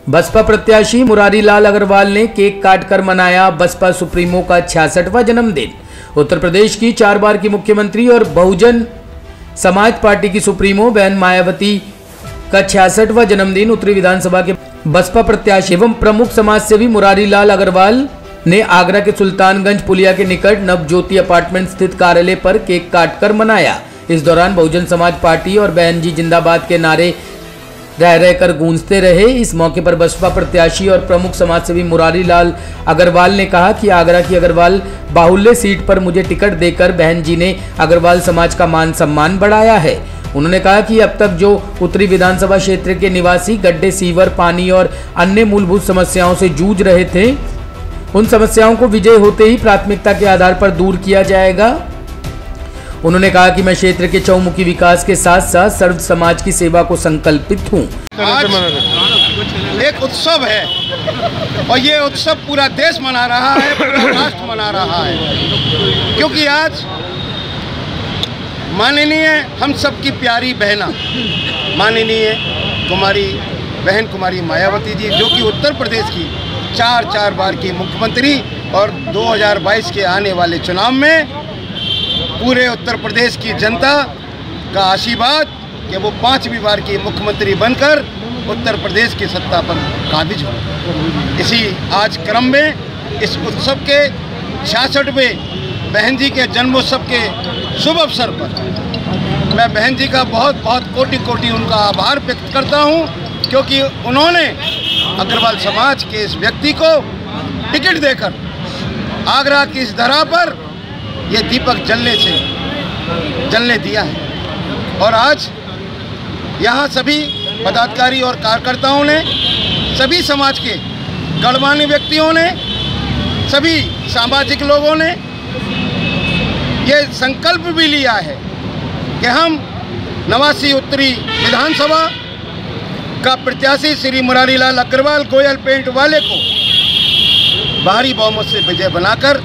बसपा प्रत्याशी मुरारी लाल अग्रवाल ने केक काटकर मनाया बसपा सुप्रीमो का 66वां जन्मदिन। उत्तर प्रदेश की 4 बार की मुख्यमंत्री और बहुजन समाज पार्टी की सुप्रीमो बहन मायावती का 66वां जन्मदिन उत्तरी विधानसभा के बसपा प्रत्याशी एवं प्रमुख समाजसेवी मुरारी लाल अग्रवाल ने आगरा के सुल्तानगंज पुलिया के निकट नवज्योति अपार्टमेंट स्थित कार्यालय पर केक काटकर मनाया। इस दौरान बहुजन समाज पार्टी और बहन जी जिंदाबाद के नारे रह रहकर गूंजते रहे। इस मौके पर बसपा प्रत्याशी और प्रमुख समाजसेवी मुरारी लाल अग्रवाल ने कहा कि आगरा की अग्रवाल बाहुल्य सीट पर मुझे टिकट देकर बहन जी ने अग्रवाल समाज का मान सम्मान बढ़ाया है। उन्होंने कहा कि अब तक जो उत्तरी विधानसभा क्षेत्र के निवासी गड्ढे, सीवर, पानी और अन्य मूलभूत समस्याओं से जूझ रहे थे, उन समस्याओं को विजय होते ही प्राथमिकता के आधार पर दूर किया जाएगा। उन्होंने कहा कि मैं क्षेत्र के चौमुखी विकास के साथ साथ सर्व समाज की सेवा को संकल्पित हूँ। आज एक उत्सव है और ये उत्सव पूरा देश मना रहा है, पूरा राष्ट्र मना रहा है, क्योंकि आज माननीय हम सबकी प्यारी बहना माननीय कुमारी मायावती जी, जो कि उत्तर प्रदेश की 4 बार की मुख्यमंत्री और 2022 के आने वाले चुनाव में पूरे उत्तर प्रदेश की जनता का आशीर्वाद कि वो 5वीं बार की मुख्यमंत्री बनकर उत्तर प्रदेश की सत्ता पर काबिज हो। इसी आज क्रम में इस उत्सव के 66वें बहन जी के जन्मोत्सव के शुभ अवसर पर मैं बहन जी का बहुत बहुत कोटि उनका आभार व्यक्त करता हूं, क्योंकि उन्होंने अग्रवाल समाज के इस व्यक्ति को टिकट देकर आगरा की इस धरा पर ये दीपक जलने दिया है। और आज यहाँ सभी पदाधिकारी और कार्यकर्ताओं ने, सभी समाज के गणमान्य व्यक्तियों ने, सभी सामाजिक लोगों ने ये संकल्प भी लिया है कि हम 89 उत्तरी विधानसभा का प्रत्याशी श्री मुरारी लाल अग्रवाल गोयल पेंट वाले को भारी बहुमत से विजय बनाकर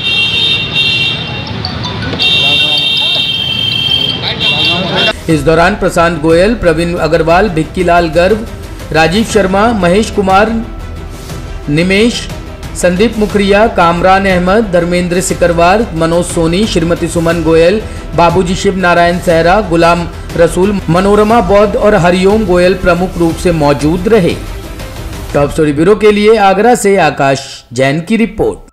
इस दौरान प्रशांत गोयल, प्रवीण अग्रवाल, भिक्की लाल गर्ग, राजीव शर्मा, महेश कुमार, निमेश, संदीप मुखरिया, कामरान अहमद, धर्मेंद्र सिकरवार, मनोज सोनी, श्रीमती सुमन गोयल, बाबूजी शिव नारायण सहरा, गुलाम रसूल, मनोरमा बौद्ध और हरिओम गोयल प्रमुख रूप से मौजूद रहे। टॉप स्टोरी ब्यूरो के लिए आगरा से आकाश जैन की रिपोर्ट।